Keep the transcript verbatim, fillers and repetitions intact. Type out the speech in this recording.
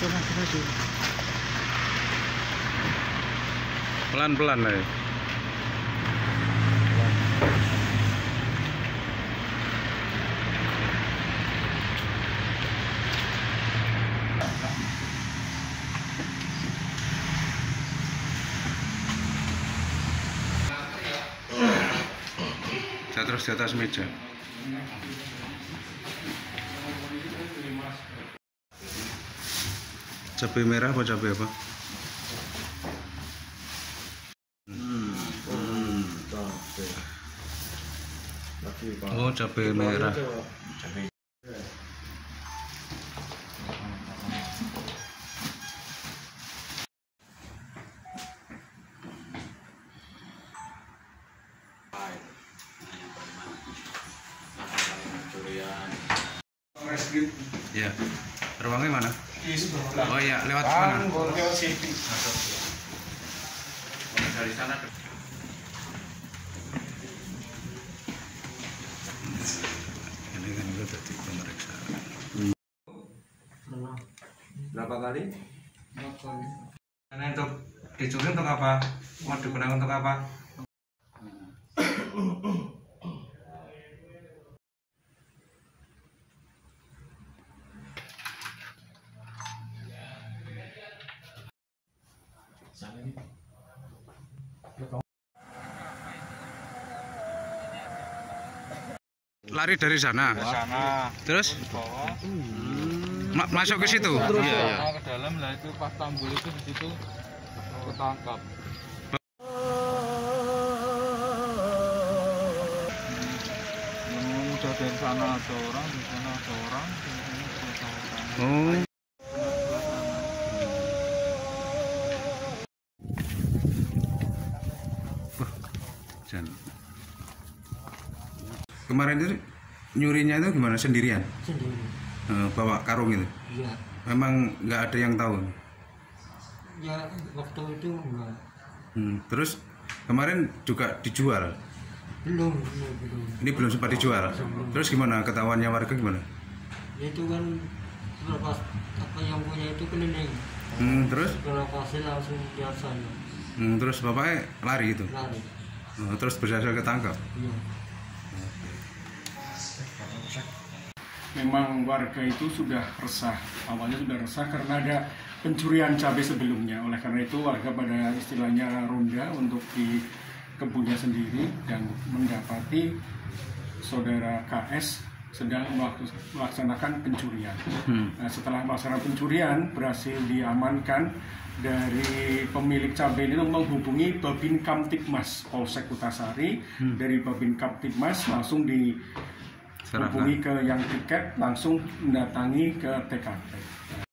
Pelan-pelan ya. Saya terus di atas meja. Cabai merah apa cabai apa? Hmm. Hmm. Oh, cabai merah. Ya, ruangnya mana? Oh iya, lewat mana? Dari sana. Ini kan udah tadi pemeriksaan. Berapa kali? Berapa kali? Karena untuk dicuri untuk apa? Mau digunakan untuk apa? Lari dari sana. Sana. Terus? Hmm. Ma masuk ke situ. Terus ya. Ke dalam lah itu pas tanggul itu di situ ketangkap. Hmm, udah dari sana ada orang, di sana ada orang, di sini ada orang. Oh. Kemarin itu nyurinya itu gimana, sendirian? Sendiri. Uh, bawa karung itu? Iya. Memang nggak ada yang tahu? Ya waktu itu enggak. Hmm, terus kemarin juga dijual? Belum, belum, belum. Ini belum sempat dijual? Belum. Terus gimana, ketahuannya warga gimana? Ya itu kan lepas apa yang punya itu keliling. Hmm, terus? Ke lokasi langsung lihat sana. Hmm, terus bapaknya lari itu? Lari. Uh, terus berhasil ketangkap? Iya. Memang warga itu sudah resah, awalnya sudah resah karena ada pencurian cabai sebelumnya. Oleh karena itu warga pada istilahnya ronda untuk di kebunnya sendiri dan mendapati saudara K S sedang melaksanakan pencurian. Hmm. Nah, setelah melaksanakan pencurian berhasil diamankan dari pemilik cabai itu menghubungi Babin Kamtibmas Polsek Kutasari. Hmm. Dari Babin Kamtibmas langsung di hubungi ke yang tiket, langsung mendatangi ke T K P.